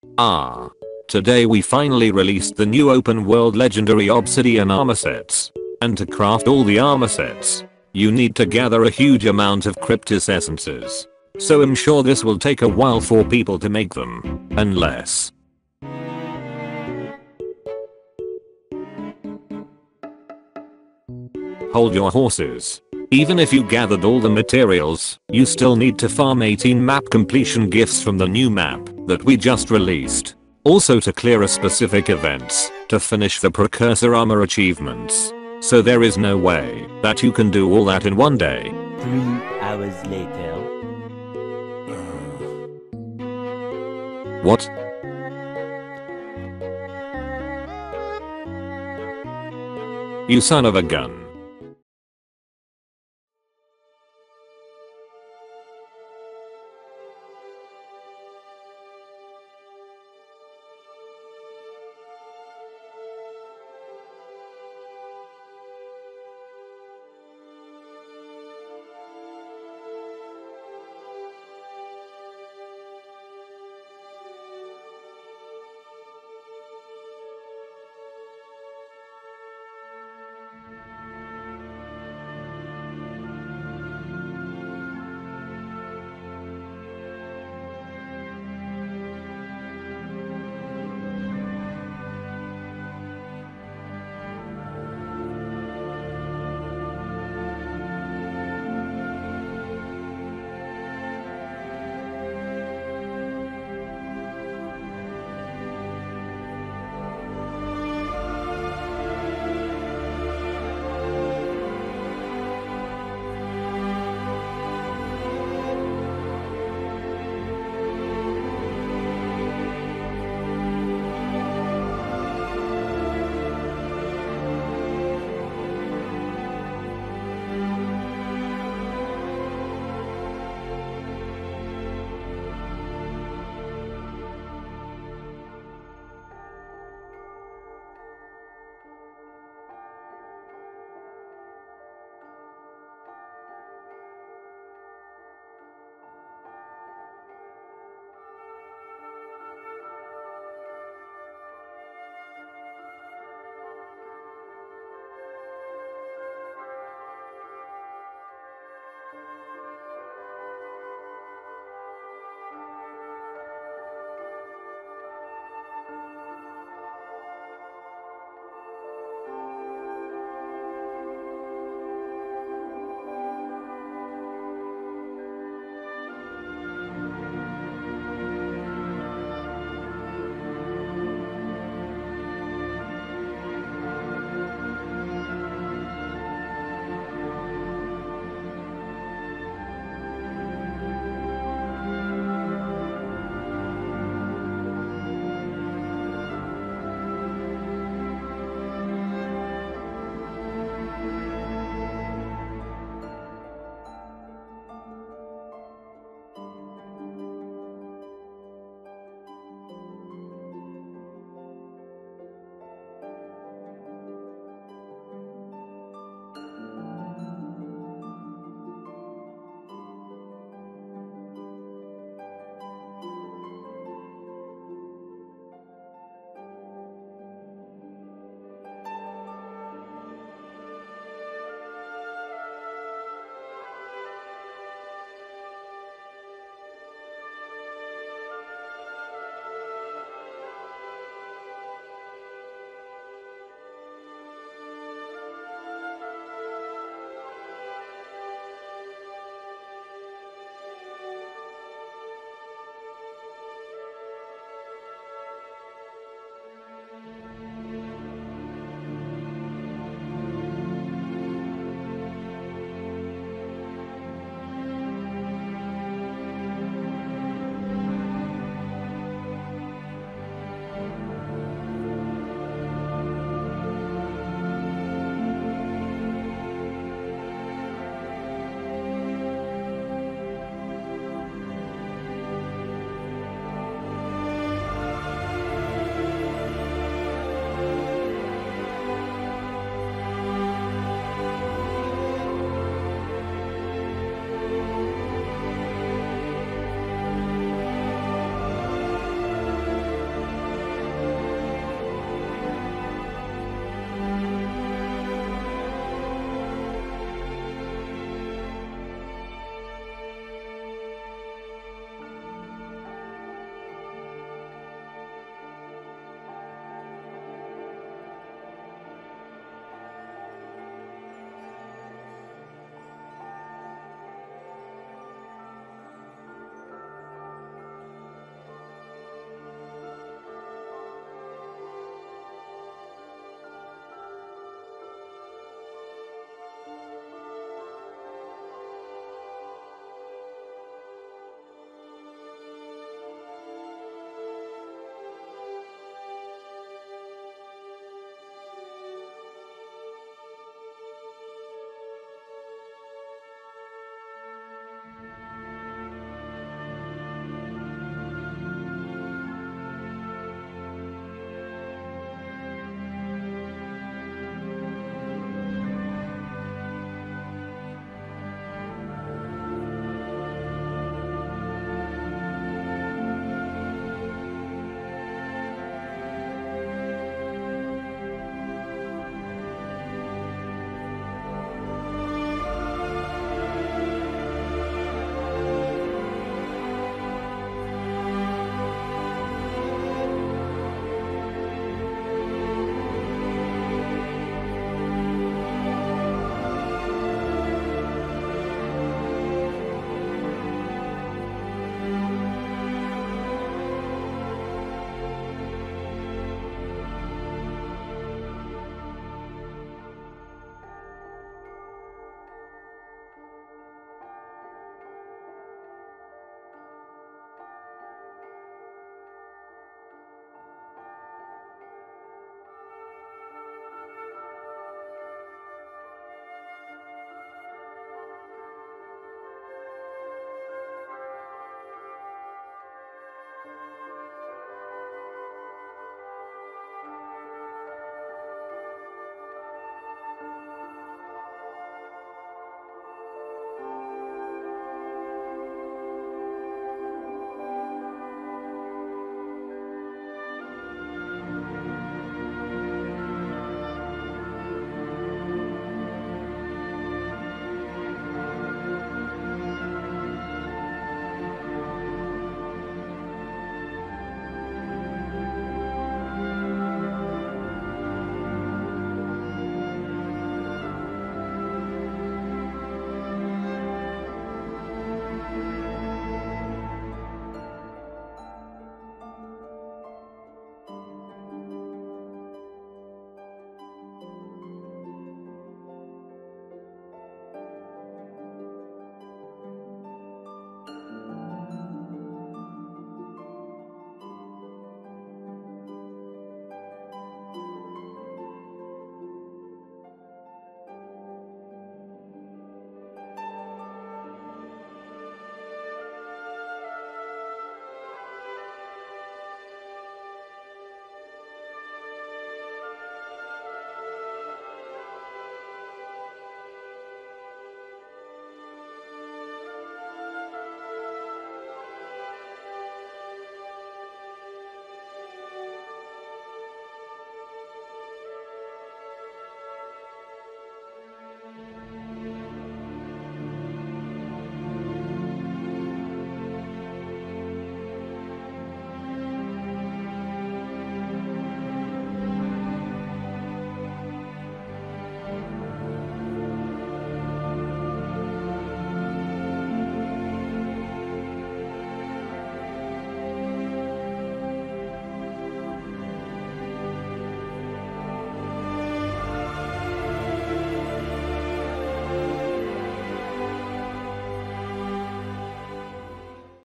Ah. Today we finally released the new open world legendary Obsidian armor sets. And to craft all the armor sets, you need to gather a huge amount of Cryptis essences. So I'm sure this will take a while for people to make them. Unless... Hold your horses. Even if you gathered all the materials, you still need to farm 18 map completion gifts from the new map that we just released. Also to clear a specific events, to finish the precursor armor achievements. So there is no way that you can do all that in one day. 3 hours later. What? You son of a gun.